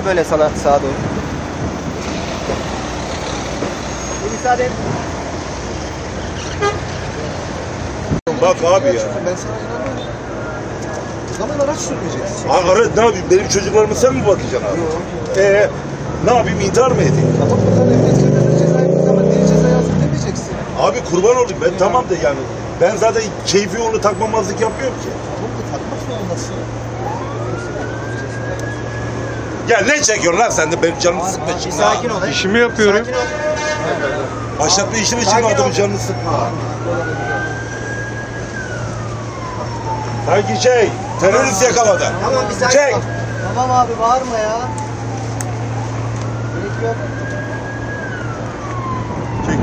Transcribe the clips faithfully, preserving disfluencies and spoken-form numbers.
abi böyle sana sağa doğru. Bir müsaade et. Bak abi ya. Ben sana inanmıyorum. O zaman araç sürmeyeceksin. Ara, ne yapayım? Benim çocuklarımı sen mi bakacaksın abi? Ee, ne yapayım? İntihar mı edeyim? Tamam buradan emniyet kemerine ceza yaptığın zaman niye ceza yazdın demeyeceksin. Abi kurban olayım. Ben tamam da yani. Ben zaten keyfi onu takmamazlık yapmıyorum ki. Tamam da takmak zorundasın. Ya ne çekiyorsun lan sen de benim canımı sıkma Bir şimdi. sakin ol. İşimi yapıyorum. Sakin ol. Başlatma işin için Sakin adamın ol. canını sıkma. Sanki şey, terörist yakaladı. Tamam bir sakin Çek. ol. Tamam abi bağırma ya. Gerek yok. Çek.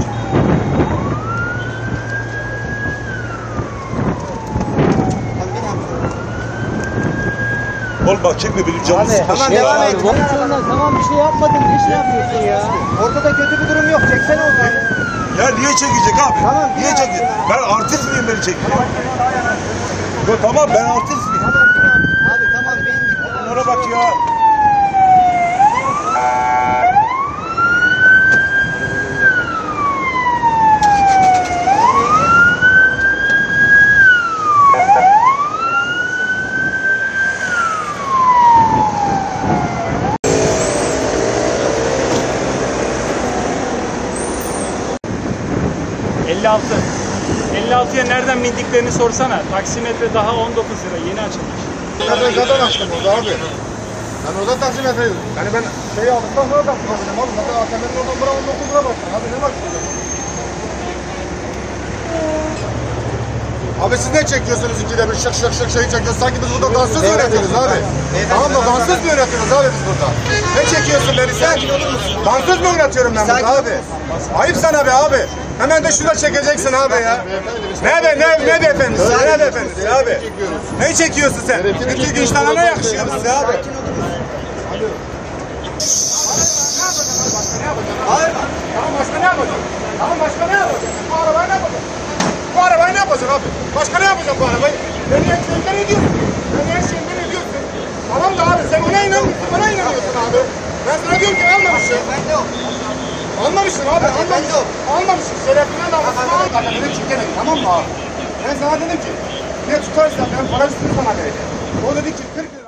Tamam bin abi. Oğlum bak çekme benim canımı Abi sıkma. tamam şimdi. devam et. Tamam bir şey yapmadım. Ne şey yapıyorsun ya? Ortada kötü bir durum yok. Çeksene o zaman. Ya niye çekecek abi? Tamam, niye bir çekecek? dakika. Ben artist miyim beni çekecek? Ya tamam ben artist miyim? Abi tamam bin git. Bunlara bak ya. elli altı. elli altıya nereden bindiklerini sorsana. Taksimetre daha on dokuz lira. Yeni açılmış. Ben zaten açtım orada abi. Ben orada taksim edeyim. Yani ben şeyi aldıktan sonra da problem abi. Zaten A T M'nin oradan buraya on dokuz lira bastın. Abi ne bakıyorsun? Abi siz ne çekiyorsunuz ikide bir şık şık şık şeyi çekiyorsunuz? Sanki biz burada dansöz mü öğretiyoruz abi? Tamam da dansöz mü öğretiyoruz abi biz burada? Ne çekiyorsun beni sen? Dansöz mü öğretiyorum ben burada abi? Ayıp sana be abi. Hemen de şurada çekeceksin abi ya. Ne be ne ne beyefendisi? Ne beyefendisi abi? Ne çekiyorsun sen? Bütün gün sana ne yakışıyor size abi? Tamam başka ne yapacağım? Tamam başka ne yapacağım? Bu arabayı ne yapacağım? Bu arabayı ne yapacağım abi? Başka ne yapacağım bu arabayı? Beni her şeyden ediyorsun. Beni her şeyden ediyorsun. Tamam da abi sen ona inanmıyorsun. Bana inanıyorsun abi. Ben sana diyorum ki almamışsın. Ben de o. Almamışsın abi. Almamışsın. Almamışsın. Şerefine namusuna al. Beni çekelim tamam mı abi? Ben sana dedim ki ne tutarsa ben para üstünü sana vereceğim. O dedi ki kırk